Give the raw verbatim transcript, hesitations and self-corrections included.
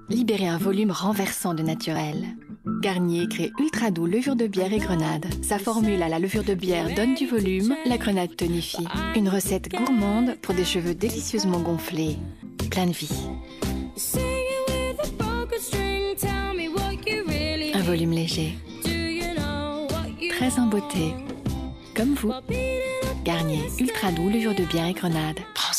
libérez un volume renversant de naturel. Garnier crée ultra doux levure de bière et grenade. Sa formule à la levure de bière donne du volume, la grenade tonifie. Une recette gourmande pour des cheveux délicieusement gonflés. Plein de vie. Un volume léger. Très en beauté. Comme vous. Garnier ultra doux levure de bière et grenade. Prends